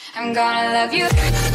I'm gonna love you.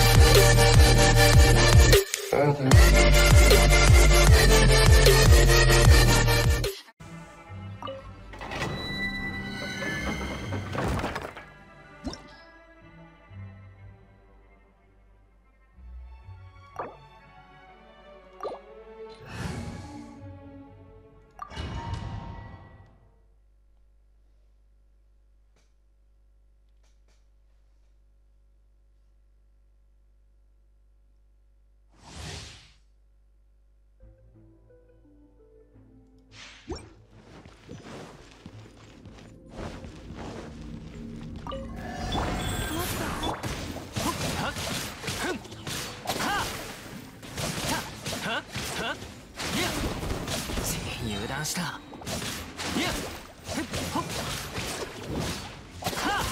油断した。いや、ほっ、は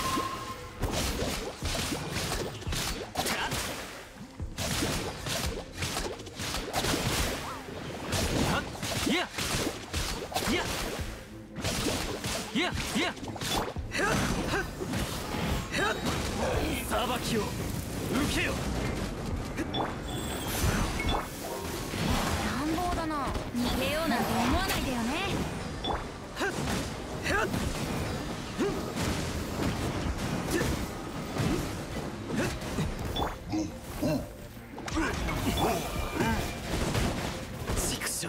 っ、いや、いや、いや、いや、裁きを受けよ。 乱暴だな。逃げようなんて思わないでよね。 畜生。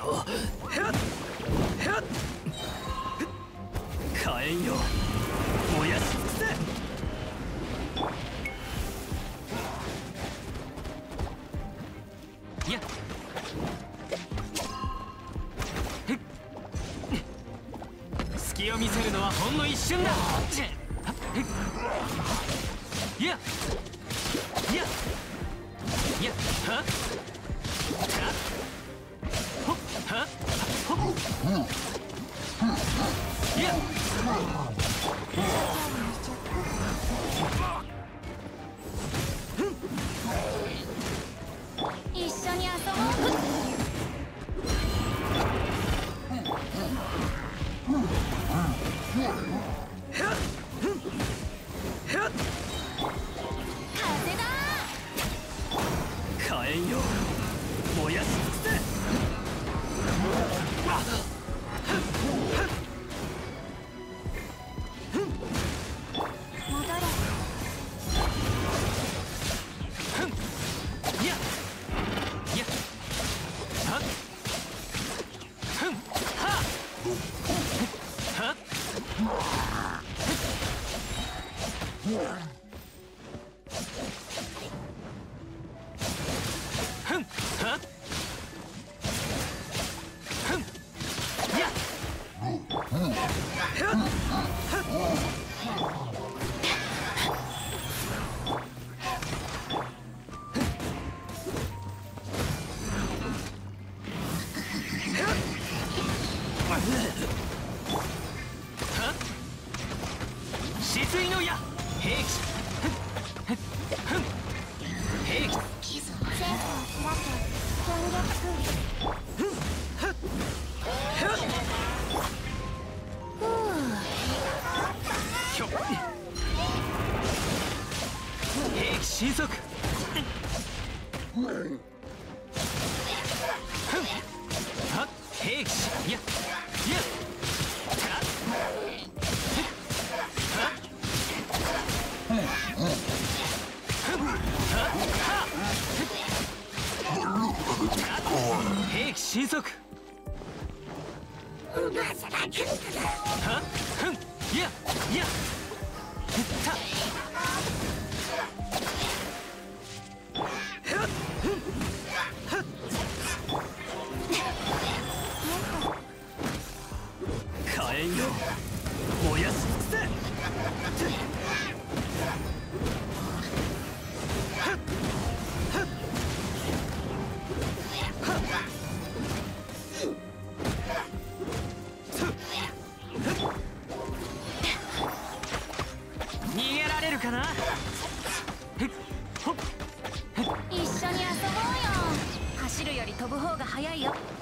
火炎よ、燃やし尽くせ。いや、隙を見せるのはほんの一瞬だ。いや、いや、いや、はっ、ほっ、はっ、ほっ、いや、 一緒に遊ぼう。風だ。 火炎よ、燃やし尽くせ。 戻れ。 いや、いや、はっ、ふん、はっ、はっ、ふん、はっ、ふん、いや、止水の矢、兵器、ふん、兵器、 センスを開け。全力封ひょっ、兵器神速、ふん、はっ、兵器し、いや、いや、兵器神速、はっ、ふん、いや、いや、たっ、火炎よ、燃やし尽くせ。逃げられるかな。 一緒に遊ぼうよ。走るより飛ぶ方が早いよ。